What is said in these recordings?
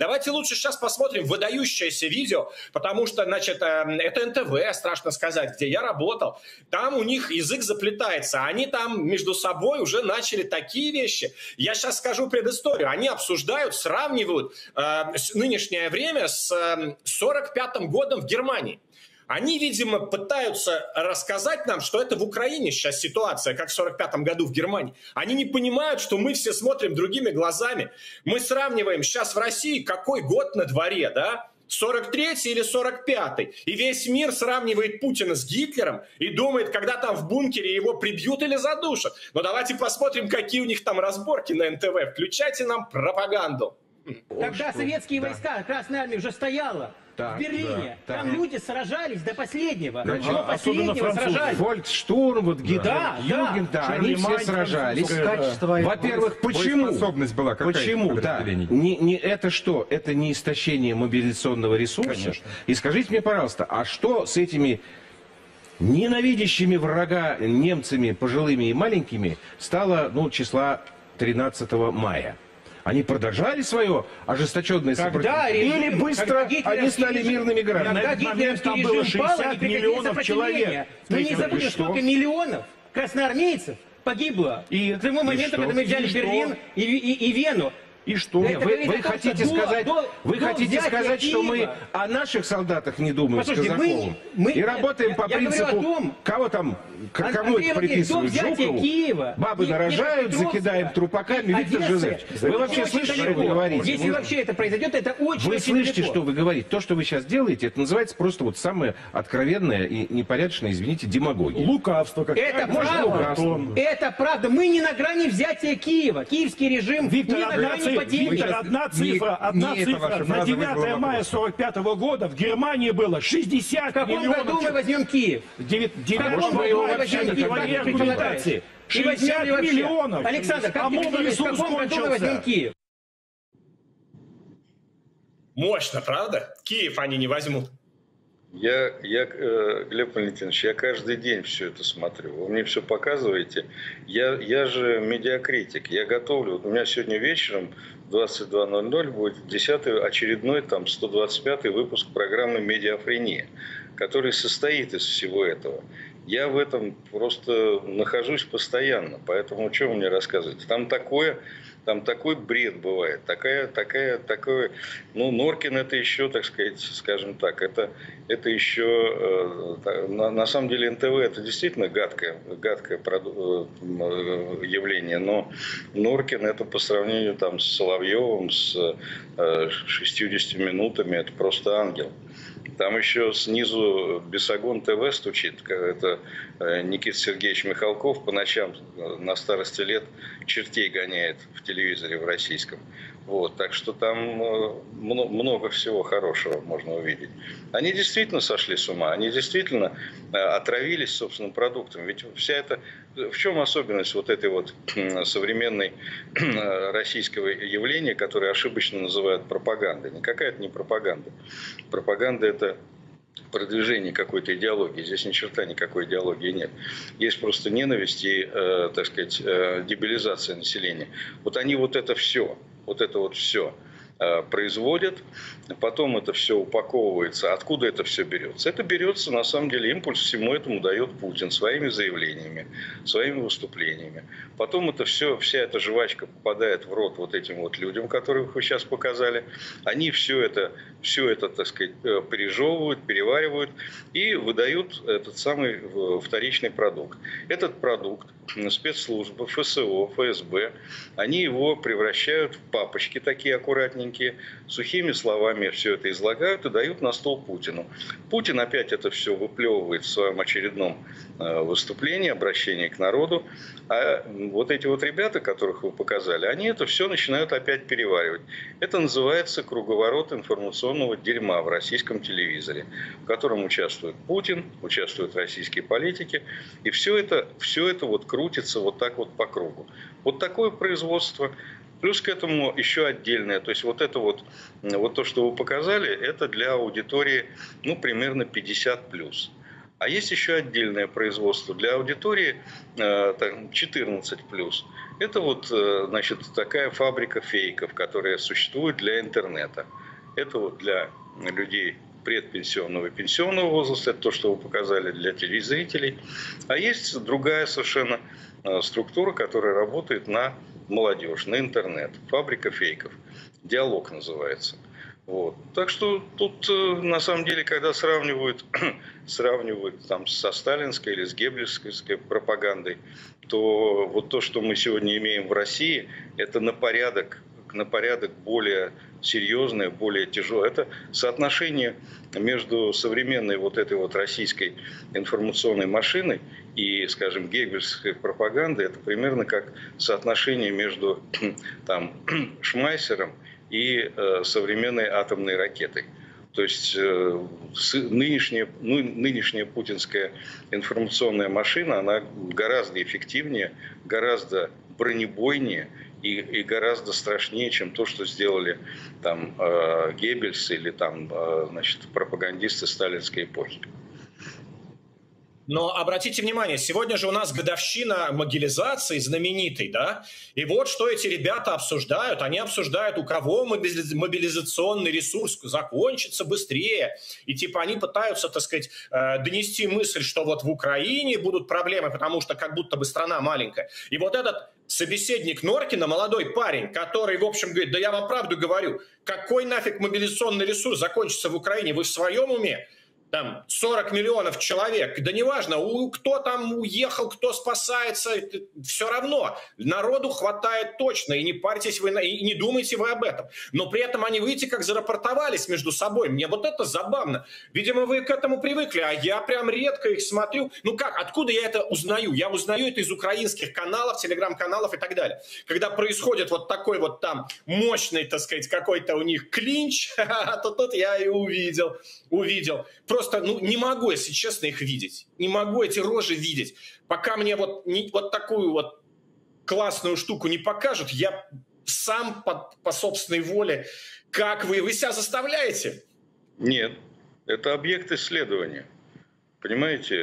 Давайте лучше сейчас посмотрим выдающееся видео, потому что, значит, это НТВ, страшно сказать, где я работал. Там у них язык заплетается. Они там между собой уже начали такие вещи. Я сейчас скажу предысторию. Они обсуждают, сравнивают нынешнее время с 45-м годом в Германии. Они, видимо, пытаются рассказать нам, что это в Украине сейчас ситуация, как в 45-м году в Германии. Они не понимают, что мы все смотрим другими глазами. Мы сравниваем сейчас в России, какой год на дворе, да? 43-й или 45-й. И весь мир сравнивает Путина с Гитлером и думает, когда там в бункере его прибьют или задушат. Но давайте посмотрим, какие у них там разборки на НТВ. Включайте нам пропаганду. Когда советские войска, Красная Армия уже стояла в Берлине, там люди сражались до последнего. До последнего сражались. Фольксштурм, вот Югент, они все сражались. Во-первых, почему? Способность была какая? Почему? Да. Это что? Это не истощение мобилизационного ресурса? Конечно. И скажите мне, пожалуйста, а что с этими ненавидящими врага немцами, пожилыми и маленькими, стало, числа 13 мая? Они продолжали свое ожесточенное сопротивление? Или быстро они стали мирными гражданами? Когда гитлеровский режим пал, они прекратили сопротивление. Но не забудьте, сколько миллионов красноармейцев погибло к тому моменту, когда мы взяли Берлин и Вену. И что? Вы хотите сказать, что мы о наших солдатах не думаем с Казаковым? И работаем по принципу, кого там, кому это приписывают? Жукову? Бабы нарожают, закидаем трупаками. Виктор Жозефович, вы вообще слышите, что вы говорите? Если вообще это произойдет, это очень Вы слышите, что вы говорите? То, что вы сейчас делаете, это называется просто вот самое откровенное и непорядочное, извините, демагогия. Лукавство. Это правда. Это правда. Мы не на грани взятия Киева. Киевский режим не на грани падения. Виктор, одна цифра. На 9 мая 45-го года в Германии было 60 миллионов. В каком году мы возьмем Киев? 9 рекомендации. 60 миллионов. Александр, как ты думаешь, в каком году мы возьмем Киев? Мощно, правда? Киев они не возьмут. Глеб Валентинович, я каждый день все это смотрю. Вы мне все показываете. Я же медиакритик. Я готовлю. У меня сегодня вечером в 22:00 будет 10-й очередной 125-й выпуск программы «Медиафрения», который состоит из всего этого. Я в этом просто нахожусь постоянно. Поэтому что вы мне рассказываете? Там такой бред бывает, такое, Норкин это еще, так сказать, скажем так, это еще, на самом деле НТВ это действительно гадкое явление, но Норкин это по сравнению с Соловьевым, с 60 минутами, это просто ангел. Там еще снизу Бесогон ТВ стучит. Это Никита Сергеевич Михалков по ночам на старости лет чертей гоняет в телевизоре в российском. Вот, так что там много всего хорошего можно увидеть. Они действительно сошли с ума, они действительно отравились собственным продуктом. Ведь в чем особенность вот этой вот современной российского явления, которое ошибочно называют пропагандой? Никакая это не пропаганда. Пропаганда – это продвижение какой-то идеологии. Здесь ни черта никакой идеологии нет. Есть просто ненависть и, так сказать, дебилизация населения. Вот они вот это все производят, потом это все упаковывается. Откуда это все берется? Это берется, на самом деле, импульс всему этому дает Путин своими заявлениями, своими выступлениями. Потом это все, вся эта жвачка попадает в рот вот этим вот людям, которых вы сейчас показали. Они все это, так сказать, пережевывают, переваривают и выдают этот самый вторичный продукт. Этот продукт спецслужбы, ФСО, ФСБ, они его превращают в папочки такие аккуратненькие, сухими словами все это излагают и дают на стол Путину. Путин опять это все выплевывает в своем очередном выступлении, обращении к народу. А вот эти вот ребята, которых вы показали, они это все начинают опять переваривать. Это называется круговорот информационного дерьма в российском телевизоре, в котором участвует Путин, участвуют российские политики. И все это вот крутится вот так вот по кругу. Вот такое производство. Плюс к этому еще отдельное. То есть вот то, что вы показали, это для аудитории примерно 50+. А есть еще отдельное производство для аудитории 14+. Это вот, значит, такая фабрика фейков, которая существует для интернета. Это вот для людей предпенсионного и пенсионного возраста, это то, что вы показали для телезрителей. А есть другая совершенно структура, которая работает на молодежь, на интернет. Фабрика фейков. Диалог называется. Вот. Так что тут, на самом деле, когда сравнивают там, со сталинской или с геббельской пропагандой, то вот то, что мы сегодня имеем в России, это на порядок более серьезное, более тяжелое. Это соотношение между современной вот этой вот российской информационной машиной и, скажем, геббельской пропагандой. Это примерно как соотношение между там, Шмайсером и современной атомной ракетой. То есть нынешняя путинская информационная машина, она гораздо эффективнее, гораздо бронебойнее и гораздо страшнее, чем то, что сделали там Геббельс или там, значит, пропагандисты сталинской эпохи. Но обратите внимание, сегодня же у нас годовщина могилизации знаменитой, да? И вот что эти ребята обсуждают. Они обсуждают, у кого мобилизационный ресурс закончится быстрее. И типа они пытаются, так сказать, донести мысль, что вот в Украине будут проблемы, потому что как будто бы страна маленькая. И вот этот собеседник Норкина, молодой парень, который, в общем, говорит, да я вам правду говорю, какой нафиг мобилизационный ресурс закончится в Украине? Вы в своем уме? Там 40 миллионов человек, да неважно, кто там уехал, кто спасается, все равно. Народу хватает точно, и не парьтесь вы, и не думайте вы об этом. Но при этом они, видите, как зарапортовались между собой. Мне вот это забавно. Видимо, вы к этому привыкли, а я прям редко их смотрю. Ну как, откуда я это узнаю? Я узнаю это из украинских каналов, телеграм-каналов и так далее. Когда происходит вот такой вот там мощный, так сказать, какой-то у них клинч, то тут я и увидел. Просто, не могу, если честно, их видеть. Не могу эти рожи видеть. Пока мне вот такую вот классную штуку не покажут, я сам по собственной воле. Как вы себя заставляете? Нет, это объект исследования. Понимаете,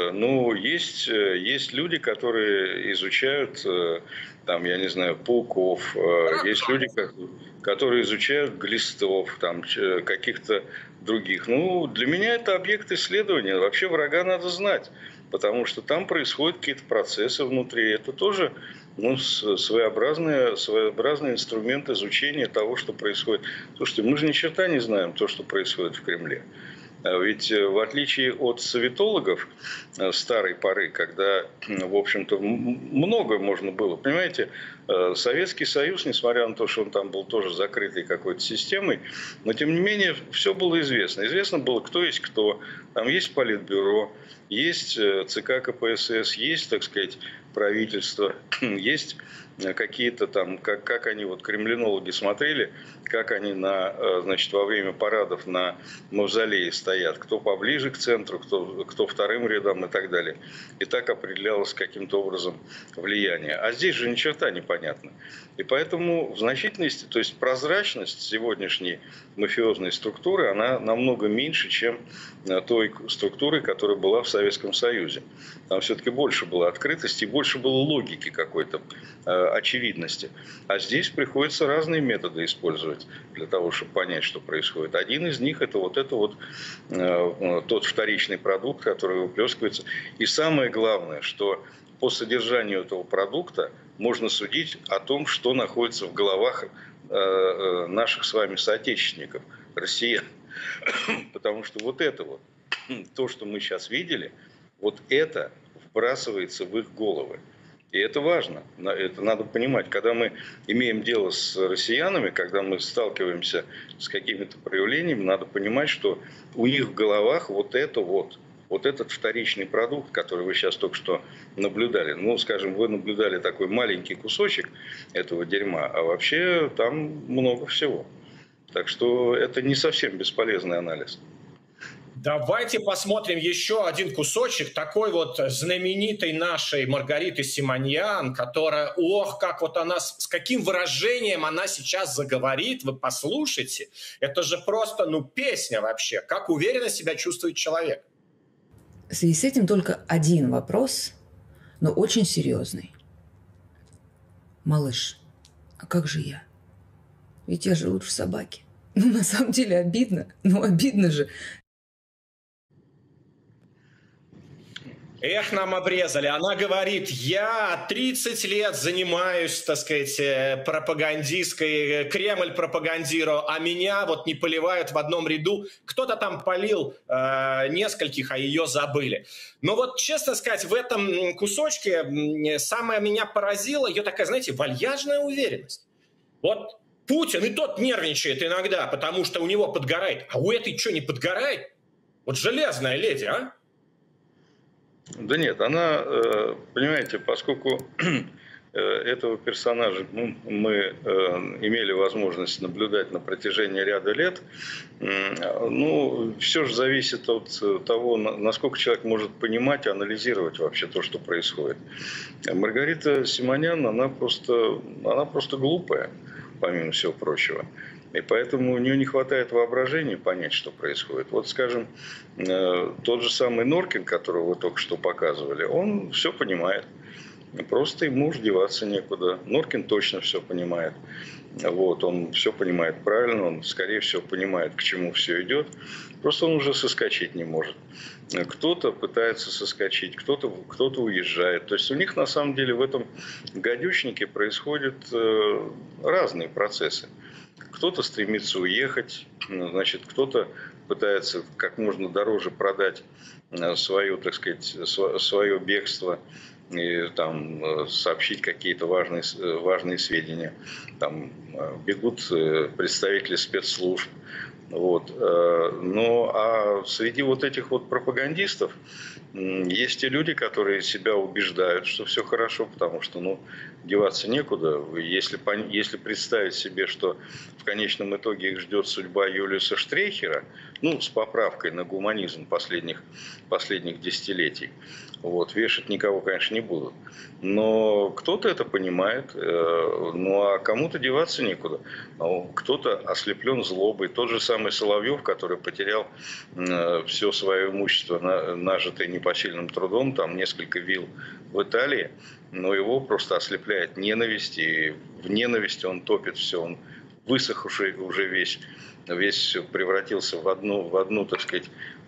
есть люди, которые изучают, там, я не знаю, пауков, есть люди, которые изучают глистов, там, каких-то других. Для меня это объект исследования. Вообще врага надо знать, потому что там происходят какие-то процессы внутри. Это тоже своеобразный инструмент изучения того, что происходит. Слушайте, мы же ни черта не знаем то, что происходит в Кремле. Ведь в отличие от советологов старой поры, когда, в общем-то, много можно было, понимаете, Советский Союз, несмотря на то, что он там был тоже закрытой какой-то системой, но тем не менее все было известно. Известно было, кто есть кто. Там есть Политбюро, есть ЦК КПСС, есть, так сказать, правительство, есть какие-то там, как они, вот кремлинологи смотрели, как они во время парадов на мавзолее стоят, кто поближе к центру, кто вторым рядом и так далее. И так определялось каким-то образом влияние. А здесь же ни черта непонятно. И поэтому в значительной степени, то есть прозрачность сегодняшней мафиозной структуры, она намного меньше, чем той структуры, которая была в Советском Союзе. Там все-таки больше было открытости, больше было логики какой-то, очевидности. А здесь приходится разные методы использовать для того, чтобы понять, что происходит. Один из них это тот вторичный продукт, который выплескивается. И самое главное, что по содержанию этого продукта можно судить о том, что находится в головах наших с вами соотечественников, россиян. Потому что то, что мы сейчас видели, вот это вбрасывается в их головы. И это важно, это надо понимать. Когда мы имеем дело с россиянами, когда мы сталкиваемся с какими-то проявлениями, надо понимать, что у них в головах вот этот вторичный продукт, который вы сейчас только что наблюдали. Скажем, вы наблюдали такой маленький кусочек этого дерьма, а вообще там много всего. Так что это не совсем бесполезный анализ. Давайте посмотрим еще один кусочек такой вот знаменитой нашей Маргариты Симоньян, которая, как вот она, с каким выражением она сейчас заговорит, вы послушайте. Это же просто, песня вообще. Как уверенно себя чувствует человек. В связи с этим только один вопрос, но очень серьезный. Малыш, а как же я? Ведь я же лучше собаки. Ну, на самом деле обидно. Ну, обидно же. Эх, нам обрезали. Она говорит, я 30 лет занимаюсь, так сказать, пропагандистской, Кремль пропагандирую, а меня вот не поливают в одном ряду. Кто-то там полил нескольких, а ее забыли. Но вот, честно сказать, в этом кусочке самое меня поразило, ее такая, знаете, вальяжная уверенность. Вот Путин и тот нервничает иногда, потому что у него подгорает. А у этой что, не подгорает? Вот железная леди, а? Да нет, она, понимаете, поскольку этого персонажа мы имели возможность наблюдать на протяжении ряда лет, ну, все же зависит от того, насколько человек может понимать и анализировать вообще то, что происходит. Маргарита Симонян, она просто глупая, помимо всего прочего. И поэтому у нее не хватает воображения понять, что происходит. Вот, скажем, тот же самый Норкин, которого вы только что показывали, он все понимает. Просто ему уж деваться некуда. Норкин точно все понимает. Вот, он все понимает правильно, он, скорее всего, понимает, к чему все идет. Просто он уже соскочить не может. Кто-то пытается соскочить, кто-то уезжает. То есть у них, на самом деле, в этом гадючнике происходят разные процессы. Кто-то стремится уехать, значит, кто-то пытается как можно дороже продать свое, так сказать, свое бегство и там сообщить какие-то важные сведения. Там бегут представители спецслужб. Вот. Ну, а среди вот этих вот пропагандистов есть те люди, которые себя убеждают, что все хорошо, потому что, ну, деваться некуда. Если представить себе, что в конечном итоге их ждет судьба Юлиуса Штрейхера, ну, с поправкой на гуманизм последних десятилетий, вот, вешать никого, конечно, не будут. Но кто-то это понимает, ну, а кому-то деваться некуда. Кто-то ослеплен злобой. Тот же самый Соловьев, который потерял все свое имущество, нажитое непосильным трудом, там несколько вилл в Италии, но его просто ослепляет ненависть, и в ненависти он топит все, он высохший уже весь превратился в одну, так сказать,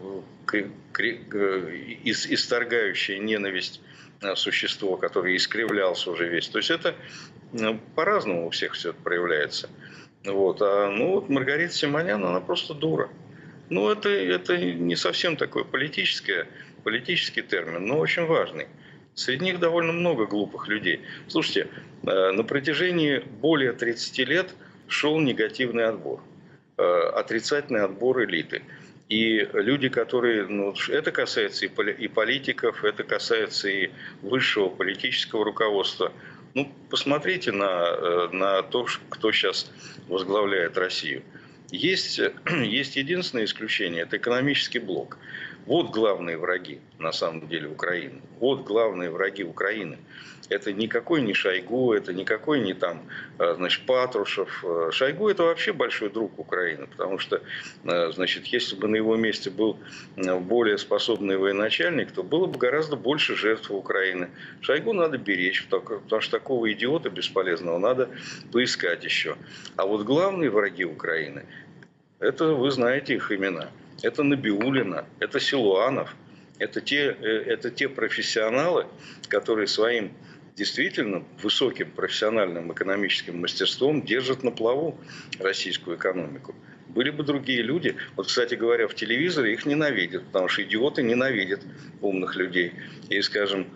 исторгающее ненависть существо, которое искривлялся уже весь. То есть это по-разному у всех все это проявляется. Вот. Вот Маргарита Симонян, она просто дура. Ну, это не совсем такой политический термин, но очень важный. Среди них довольно много глупых людей. Слушайте, на протяжении более 30 лет шел негативный отбор, отрицательный отбор элиты. И люди, которые... Ну, это касается и политиков, это касается и высшего политического руководства. Ну, посмотрите на то, кто сейчас возглавляет Россию. Есть единственное исключение – это экономический блок. Вот главные враги, на самом деле, Украины. Вот главные враги Украины. Это никакой не Шойгу, это никакой не там, значит, Патрушев. Шойгу – это вообще большой друг Украины, потому что, значит, если бы на его месте был более способный военачальник, то было бы гораздо больше жертв Украины. Шойгу надо беречь, потому что такого идиота бесполезного надо поискать еще. А вот главные враги Украины – это, вы знаете их имена. Это Набиуллина, это Силуанов, это те профессионалы, которые своим действительно высоким профессиональным экономическим мастерством держат на плаву российскую экономику. Были бы другие люди. Вот, кстати говоря, в телевизоре их ненавидят, потому что идиоты ненавидят умных людей. И, скажем,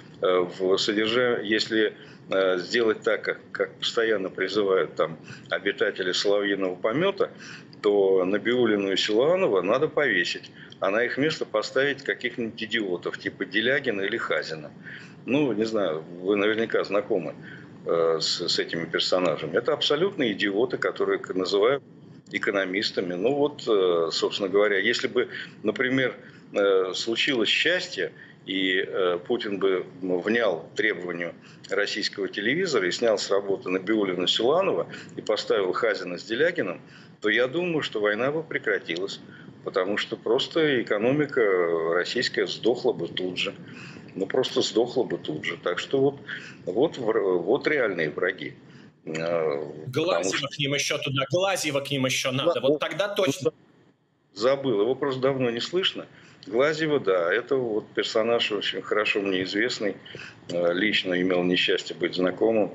если сделать так, как постоянно призывают там обитатели Соловьиного помета, то Набиуллину и Силуанова надо повесить, а на их место поставить каких-нибудь идиотов, типа Делягина или Хазина. Ну, не знаю, вы наверняка знакомы с этими персонажами. Это абсолютно идиоты, которые называют экономистами. Ну вот, собственно говоря, если бы, например, случилось счастье, и Путин бы внял требованию российского телевизора и снял с работы Набиуллину Силуанова и поставил Хазина с Делягиным, то я думаю, что война бы прекратилась, потому что просто экономика российская сдохла бы тут же. Ну, просто сдохла бы тут же. Так что вот реальные враги. Глазьева к ним еще туда, Глазьева к ним еще надо. Вот тогда точно. Забыл, его просто давно не слышно. Глазьева, да, это вот персонаж очень хорошо мне известный. Лично имел несчастье быть знакомым.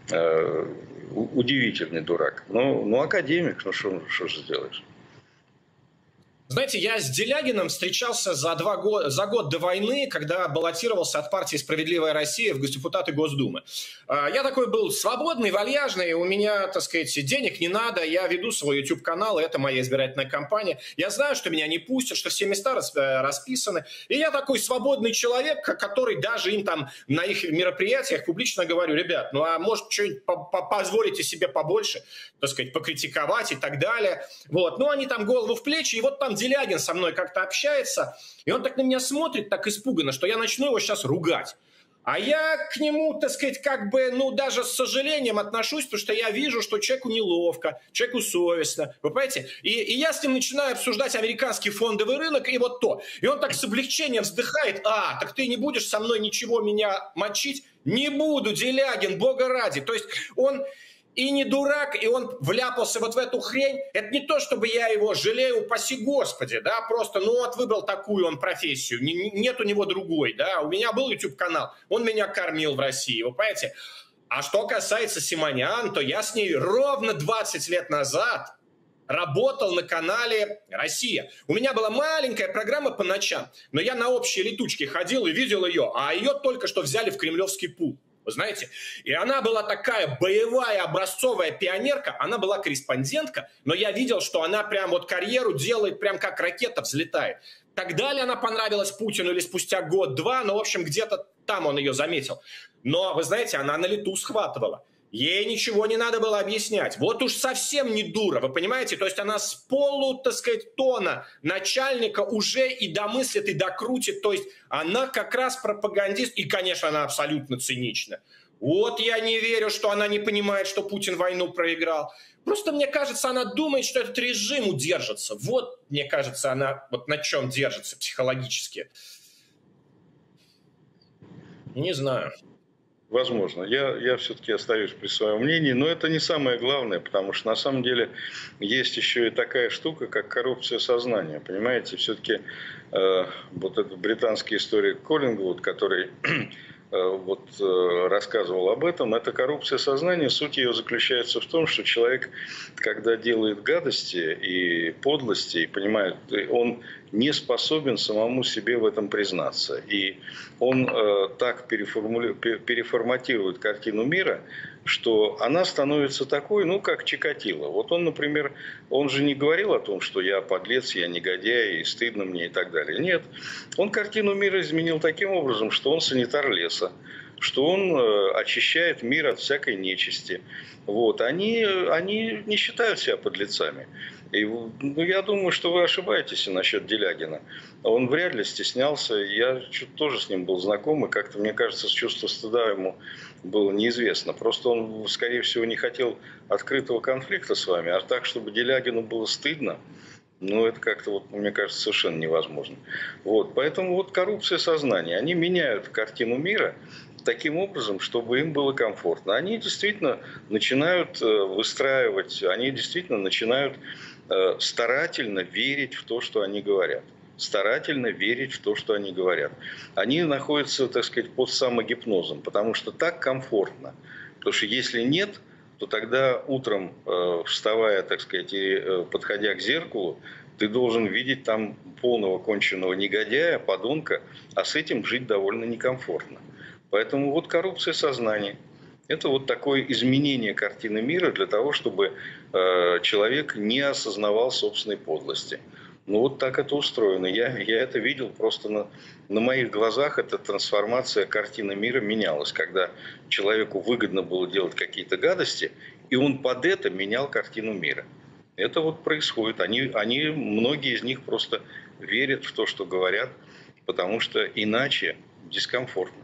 Удивительный дурак. Ну академик, ну что же сделаешь? Знаете, я с Делягиным встречался за год до войны, когда баллотировался от партии «Справедливая Россия» в депутаты Госдумы. Я такой был свободный, вальяжный, у меня, так сказать, денег не надо, я веду свой YouTube-канал, это моя избирательная кампания. Я знаю, что меня не пустят, что все места расписаны. И я такой свободный человек, который даже им там на их мероприятиях публично говорю: ребят, ну а может что-нибудь позволите себе побольше, так сказать, покритиковать и так далее. Вот. Ну они там голову в плечи, и вот там Делягин со мной как-то общается, и он так на меня смотрит, так испуганно, что я начну его сейчас ругать. А я к нему, так сказать, как бы, ну, даже с сожалением отношусь, потому что я вижу, что человеку неловко, человеку совестно, вы понимаете? И я с ним начинаю обсуждать американский фондовый рынок и вот то. И он так с облегчением вздыхает: так ты не будешь со мной ничего меня мочить? Не буду, Делягин, бога ради. То есть он... И не дурак, и он вляпался вот в эту хрень. Это не то, чтобы я его жалею, упаси Господи, да, просто, ну вот выбрал такую он профессию, нет у него другой, да. У меня был YouTube-канал, он меня кормил в России, вы понимаете. А что касается Симонян, то я с ней ровно 20 лет назад работал на канале «Россия». У меня была маленькая программа по ночам, но я на общие летучки ходил и видел ее, а ее только что взяли в кремлевский пул. Вы знаете, и она была такая боевая, образцовая пионерка, она была корреспондентка, но я видел, что она прям вот карьеру делает, прям как ракета взлетает. Тогда ли она понравилась Путину или спустя год-два, но, в общем, где-то там он ее заметил. Но, вы знаете, она на лету схватывала. Ей ничего не надо было объяснять. Вот уж совсем не дура, вы понимаете? То есть она с полу, так сказать, тона начальника уже и домыслит, и докрутит. То есть она как раз пропагандист. И, конечно, она абсолютно цинична. Вот я не верю, что она не понимает, что Путин войну проиграл. Просто, мне кажется, она думает, что этот режим удержится. Вот, мне кажется, она вот на чем держится психологически. Не знаю. Возможно. Я все-таки остаюсь при своем мнении, но это не самое главное, потому что на самом деле есть еще и такая штука, как коррупция сознания. Понимаете, все-таки вот эта британская история Коллингвуд, который рассказывал об этом, это коррупция сознания. Суть ее заключается в том, что человек, когда делает гадости и подлости, и понимает, он не способен самому себе в этом признаться. И он так переформатирует картину мира, что она становится такой, ну, как Чикатило. Вот он, например, он же не говорил о том, что я подлец, я негодяй, и стыдно мне и так далее. Нет. Он картину мира изменил таким образом, что он санитар леса, что он очищает мир от всякой нечисти. Вот. Они не считают себя подлецами. И, я думаю, что вы ошибаетесь насчет Делягина. Он вряд ли стеснялся. Я тоже с ним был знаком, и как-то, мне кажется, чувство стыда ему было неизвестно. Просто он, скорее всего, не хотел открытого конфликта с вами. А так, чтобы Делягину было стыдно, ну, это как-то, вот, мне кажется, совершенно невозможно. Вот. Поэтому вот коррупция сознания. Они меняют картину мира таким образом, чтобы им было комфортно. Они действительно начинают выстраивать, они действительно начинают старательно верить в то, что они говорят. Старательно верить в то, что они говорят. Они находятся, так сказать, под самогипнозом, потому что так комфортно. Потому что если нет, то тогда утром, вставая, так сказать, и подходя к зеркалу, ты должен видеть там полного конченного негодяя, подонка, а с этим жить довольно некомфортно. Поэтому вот коррупция сознания. Это вот такое изменение картины мира для того, чтобы человек не осознавал собственной подлости. Ну вот так это устроено. Я это видел просто на моих глазах. Эта трансформация картины мира менялась, когда человеку выгодно было делать какие-то гадости, и он под это менял картину мира. Это вот происходит. Многие из них просто верят в то, что говорят, потому что иначе дискомфортно.